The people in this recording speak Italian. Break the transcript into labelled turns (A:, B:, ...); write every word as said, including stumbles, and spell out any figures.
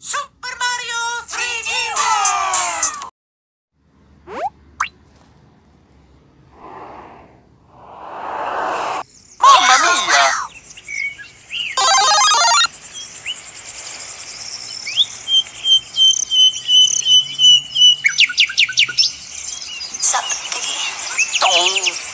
A: Super Mario tre D World!
B: Mamma mia!
A: Sup, Piggy?
B: Tom.